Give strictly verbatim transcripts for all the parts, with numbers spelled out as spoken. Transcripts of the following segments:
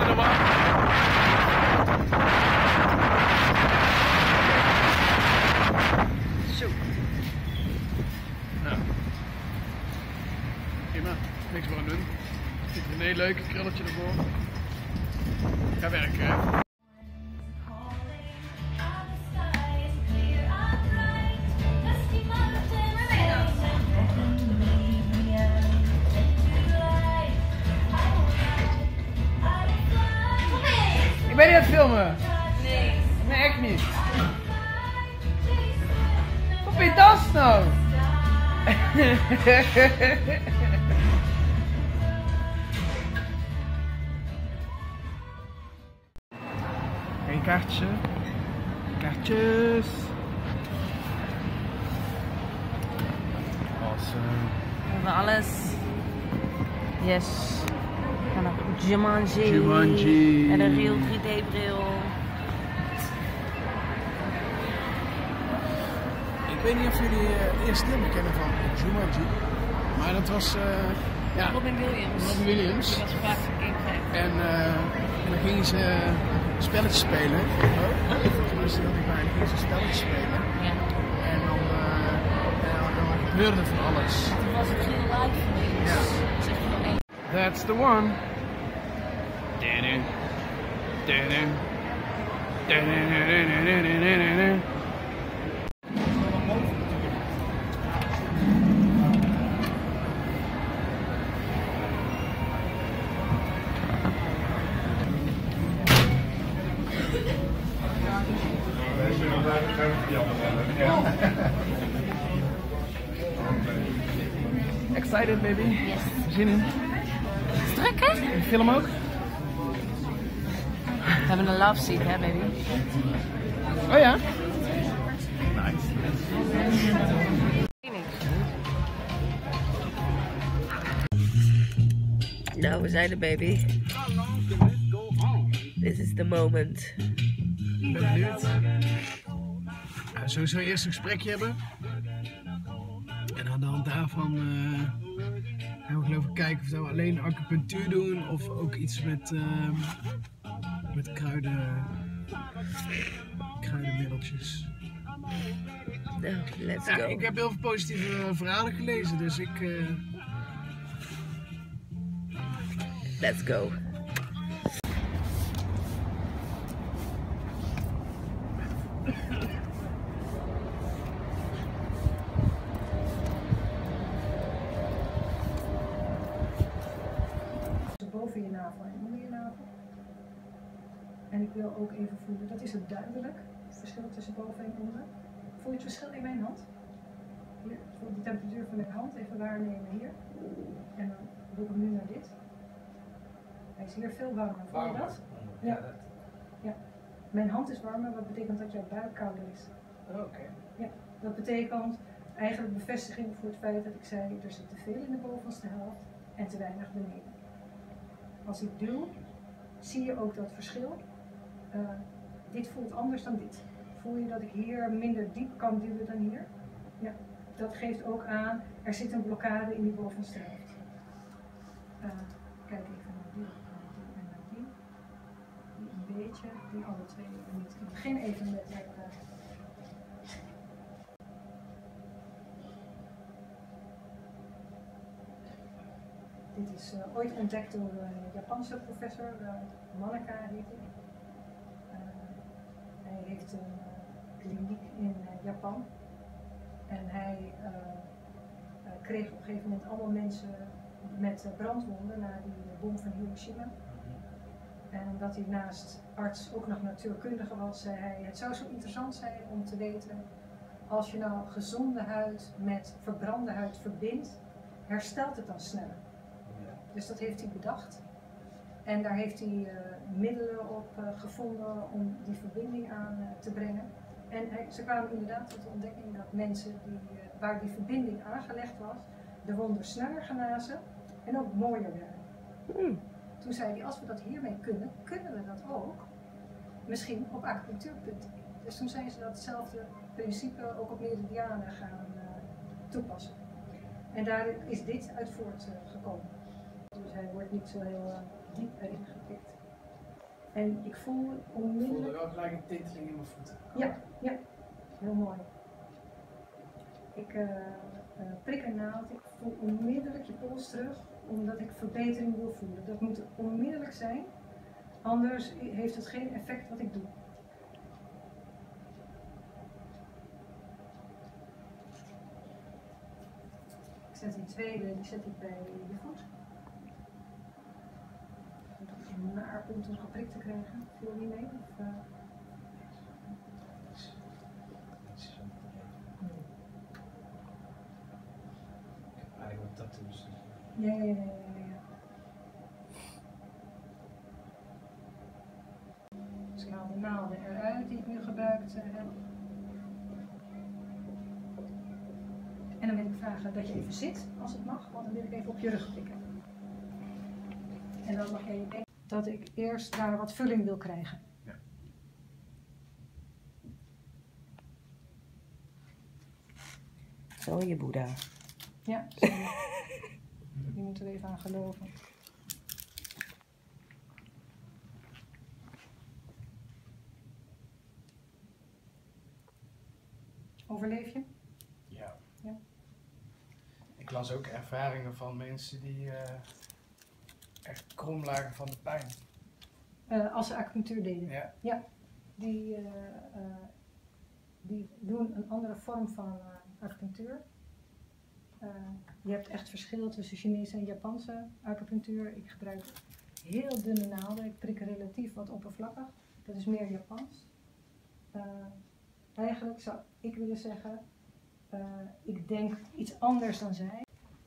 de war. Zo. Nou. Prima. Niks meer aan doen. Ziet er een heel leuk krulletje ervoor. Ga werken, hè. Ben je aan het filmen? Nee. Nee, echt niet. Wat ben je dans nou? Geen kaartje. Kaartjes. Awesome. We hebben alles. Yes. En dan Jumanji. Jumanji. En een Real drie D bril. Ik weet niet of jullie uh, de eerste deel kennen van Jumanji. Maar dat was uh, ja, Robin Williams. Robin Williams. Die was vaak verkeerd. En, uh, en dan gingen ze spelletjes spelen. Oh, toen ze dat ik bij, dan gingen ze spelletjes spelen. Ja. En dan, uh, en dan gebeurde van alles. Toen was het heel live geweest. Ja. Zeg je nog één. That's the one. Dun-dun. Dun-dun. Dun-dun-dun-dun-dun-dun-dun-dun. Excited, baby? Yes. Zin in? Is het druk, hè? De film ook? We hebben een love seat, hè, baby? Oh ja? Nice. Nou, we zijn er, baby. This is the moment. Ik ben benieuwd. Uh, sowieso eerst een gesprekje hebben. En aan de hand daarvan uh, gaan we geloof ik kijken of we alleen acupunctuur doen of ook iets met, uh, met kruiden, kruidenmiddeltjes. Nou, let's Ja, go. ik heb heel veel positieve verhalen gelezen, dus ik... Uh... Let's go. Boven je navel en onder je navel. En ik wil ook even voelen, dat is het duidelijk, het verschil tussen boven en onder. Voel je het verschil in mijn hand? Hier, voel de temperatuur van mijn hand even waarnemen hier. En dan doe ik hem nu naar dit. Hij is hier veel warmer, voel je dat? Ja. Ja. Mijn hand is warmer, wat betekent dat jouw buik kouder is. Oké. Okay. Ja, dat betekent eigenlijk bevestiging voor het feit dat ik zei, er zit te veel in de bovenste helft en te weinig beneden. Als ik duw, zie je ook dat verschil. Uh, dit voelt anders dan dit. Voel je dat ik hier minder diep kan duwen dan hier? Ja, dat geeft ook aan, er zit een blokkade in die bovenste helft. Uh, kijk even naar die, naar die en naar die. Die een beetje, die alle twee niet. Ik begin even met... Uh, Dit is uh, ooit ontdekt door een Japanse professor, uh, Manaka heet hij. Uh, hij heeft een uh, kliniek in uh, Japan. En hij uh, uh, kreeg op een gegeven moment allemaal mensen met uh, brandwonden na die uh, bom van Hiroshima. En omdat hij naast arts ook nog natuurkundige was, zei hij, het zou zo interessant zijn om te weten, als je nou gezonde huid met verbrande huid verbindt, herstelt het dan sneller. Dus dat heeft hij bedacht. En daar heeft hij uh, middelen op uh, gevonden om die verbinding aan uh, te brengen. En hij, ze kwamen inderdaad tot de ontdekking dat mensen die, uh, waar die verbinding aangelegd was, de wonden sneller genezen en ook mooier werden. Mm. Toen zei hij, als we dat hiermee kunnen, kunnen we dat ook misschien op acupunctuurpunten. Dus toen zijn ze datzelfde principe ook op meridianen gaan uh, toepassen. En daar is dit uit voortgekomen. Uh, Dus hij wordt niet zo heel uh, diep erin gepikt. En ik voel Ik voelde onmiddellijk... wel gelijk een tinteling in mijn voeten. Ja, ja, heel mooi. Ik uh, uh, prik een naald, ik voel onmiddellijk je pols terug, omdat ik verbetering wil voelen. Dat moet onmiddellijk zijn, anders heeft het geen effect wat ik doe. Ik zet die tweede, die zet ik bij je voet. Een naar punt om geprikt te krijgen, viel niet mee? Of, uh... Eigenlijk wat tattoos. Ja, ja, ja, ja, ja. Dus ik haal de naalden eruit die ik nu gebruikt uh, heb. En dan wil ik vragen dat je even zit, als het mag, want dan wil ik even op je rug prikken. En dan mag jij je denken dat ik eerst daar wat vulling wil krijgen. Ja. Zo je Boeddha. Ja, sorry. Je moet er even aan geloven. Overleef je? Ja. Ja. Ik las ook ervaringen van mensen die uh, echt krom lagen van de pijn. Uh, als ze acupunctuur deden. Ja. Ja. Die, uh, uh, die doen een andere vorm van uh, acupunctuur. Uh, je hebt echt verschil tussen Chinese en Japanse acupunctuur. Ik gebruik heel dunne naalden. Ik prik relatief wat oppervlakkig. Dat is meer Japans. Uh, eigenlijk zou ik willen zeggen, uh, ik denk iets anders dan zij.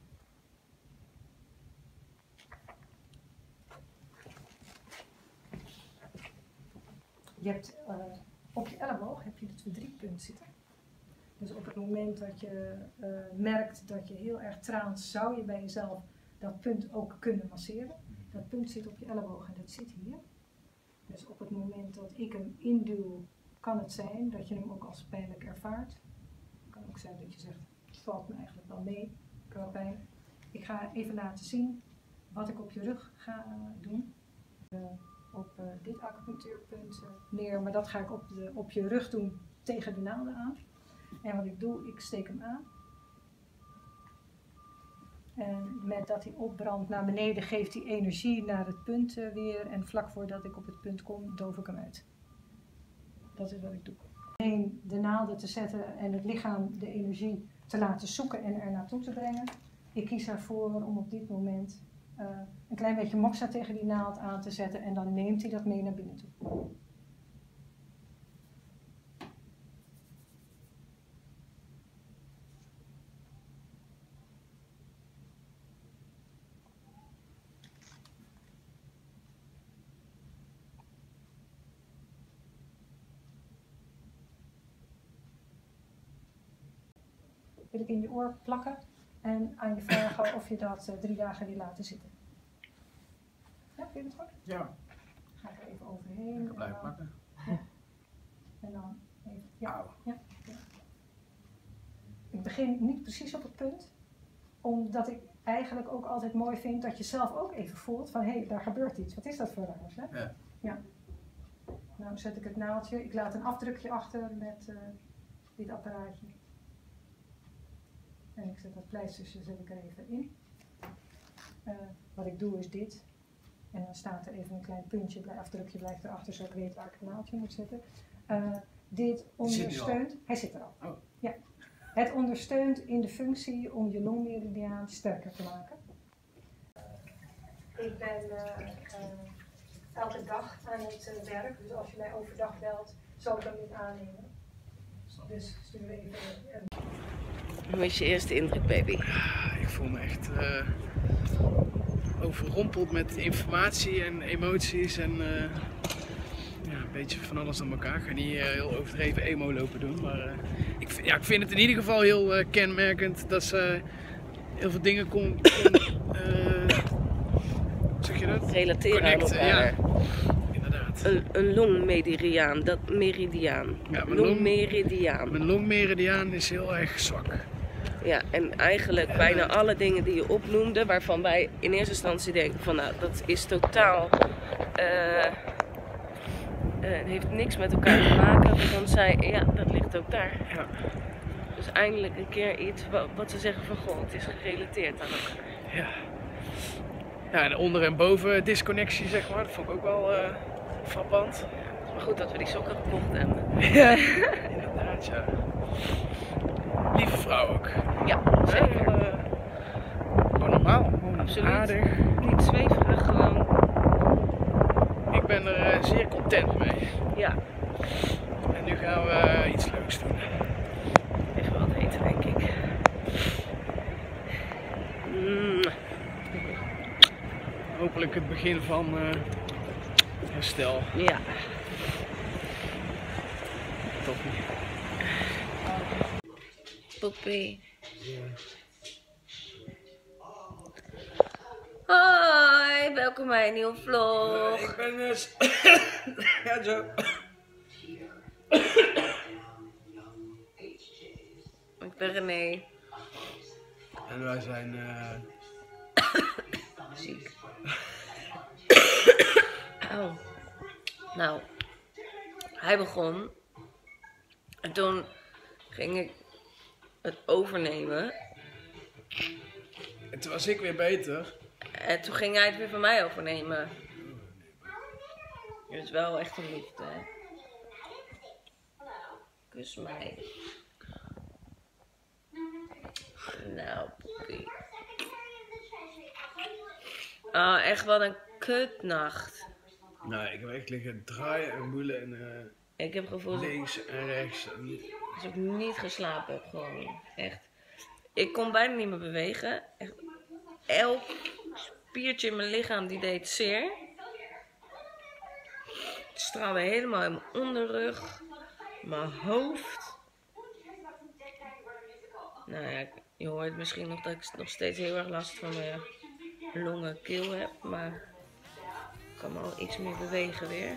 Je hebt uh, op je elleboog heb je het verdrietpunt zitten. Dus op het moment dat je uh, merkt dat je heel erg traant, zou je bij jezelf dat punt ook kunnen masseren. Dat punt zit op je elleboog en dat zit hier. Dus op het moment dat ik hem induw, kan het zijn dat je hem ook als pijnlijk ervaart. Het kan ook zijn dat je zegt, het valt me eigenlijk wel mee qua pijn. Ik ga even laten zien wat ik op je rug ga doen. Uh, op uh, dit acupunctuurpunt uh, neer, maar dat ga ik op, de, op je rug doen tegen de naalden aan. En wat ik doe, ik steek hem aan. En met dat hij opbrandt naar beneden, geeft hij energie naar het punt uh, weer. En vlak voordat ik op het punt kom, doof ik hem uit. Dat is wat ik doe. Alleen de naalden te zetten en het lichaam de energie te laten zoeken en er naartoe te brengen. Ik kies ervoor om op dit moment uh, een klein beetje moxa tegen die naald aan te zetten en dan neemt hij dat mee naar binnen toe. Wil ik in je oor plakken en aan je vragen of je dat uh, drie dagen wil laten zitten. Ja, vind je het goed? Ja. Ga ik er even overheen. Ik blijf plakken. Ja. En dan even. Ja. Ja. Ja. Ik begin niet precies op het punt, omdat ik eigenlijk ook altijd mooi vind dat je zelf ook even voelt van hé, hey, daar gebeurt iets. Wat is dat voor raars? Hè? Ja. Ja. Nou zet ik het naaldje, ik laat een afdrukje achter met uh, dit apparaatje. En ik zet dat pleistertje zet ik er even in. Uh, wat ik doe is dit. En dan staat er even een klein puntje, het afdrukje blijft erachter, zodat ik weet waar ik het naaldje moet zetten. Uh, dit ondersteunt, hij zit er al. Oh. Ja. Het ondersteunt in de functie om je longmeridiaan sterker te maken. Ik ben uh, uh, elke dag aan het uh, werk, dus als je mij overdag belt, zal ik hem niet aannemen. Dus stuur even. Uh, Hoe is je eerste indruk, baby? Ik voel me echt uh, overrompeld met informatie en emoties en uh, ja, een beetje van alles aan elkaar. Ik ga niet uh, heel overdreven emo lopen doen, maar uh, ik, ja, ik vind het in ieder geval heel uh, kenmerkend dat ze heel veel dingen kon, kon uh, zeg je dat? Relateren aan Connecten, elkaar. ja. Inderdaad. Een, een longmeridiaan, dat meridiaan. Ja, mijn longmeridiaan. Mijn longmeridiaan is heel erg zwak. Ja, en eigenlijk bijna alle dingen die je opnoemde, waarvan wij in eerste instantie denken van nou, dat is totaal uh, Uh, het heeft niks met elkaar te maken. Want zij, ja, dat ligt ook daar. Ja. Dus eindelijk een keer iets wat, wat ze zeggen van goh, het is gerelateerd aan elkaar. Ja. Ja, en onder en boven disconnectie, zeg maar. Dat vond ik ook wel uh, frappant. Maar goed dat we die sokken gekocht hebben. Ja, inderdaad, ja. Lieve vrouw ook. Ja, zeker. Ja, uh, gewoon normaal, gewoon absoluut. Aardig. Niet zweverig, gewoon. Ik ben er uh, zeer content mee. Ja. En nu gaan we uh, iets leuks doen. Even wat eten, denk ik. Mm. Hopelijk het begin van uh, herstel. Ja. Toppie. Poppie. Ja. Hoi, welkom bij een nieuwe vlog. Uh, ik ben dus... ja, zo. Ik ben René. En wij zijn... Uh... ziek. Auw. Nou, hij begon. En toen ging ik het overnemen. En toen was ik weer beter. En toen ging hij het weer van mij overnemen. Het is wel echt een liefde, hè. Kus mij. Nou, poepie. Ah, oh, echt wat een kutnacht. Nou, ik heb echt liggen draaien en boelen en uh, ik heb gevoeld links en rechts. En... als ik niet geslapen heb, gewoon. Echt. Ik kon bijna niet meer bewegen. Echt. Elk spiertje in mijn lichaam die deed zeer. Het straalde helemaal in mijn onderrug. Mijn hoofd. Nou ja, je hoort misschien nog dat ik nog steeds heel erg last van mijn longen, keel heb. Maar ik kan me al iets meer bewegen weer.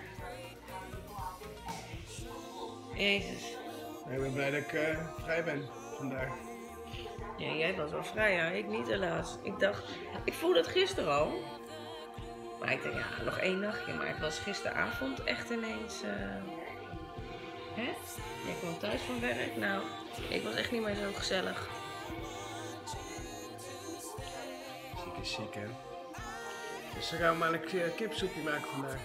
Jezus. Ik ben blij dat ik uh, vrij ben vandaag. Ja, jij was wel vrij, ja. Ik niet helaas. Ik dacht, ik voelde het gisteren al. Maar ik dacht, ja, nog één nachtje. Maar het was gisteravond echt ineens... Uh... Hè? Jij kwam thuis van werk. Nou, ik was echt niet meer zo gezellig. Ziek is ziek, hè. Dus dan gaan we maar een kipsoepje maken vandaag.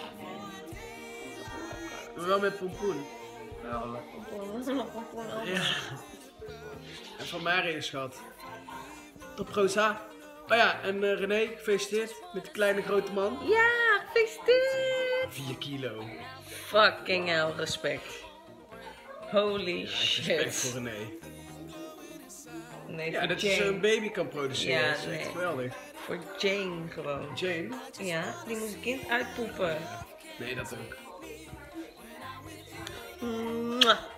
Maar wel met pompoen. Ja, met pompoen. Ja. En van Marius, schat. Top Rosa. Oh ja, en uh, René, gefeliciteerd met de kleine grote man. Ja, gefeliciteerd. vier kilo. Fucking hell, respect. Holy Ja, shit. respect voor René. Nee, ja, voor dat Jane. je zo'n baby kan produceren, Ja, dat is echt nee. geweldig. Voor Jane gewoon. Jane? Ja, die moest een kind uitpoepen. Nee, dat ook. Mwah.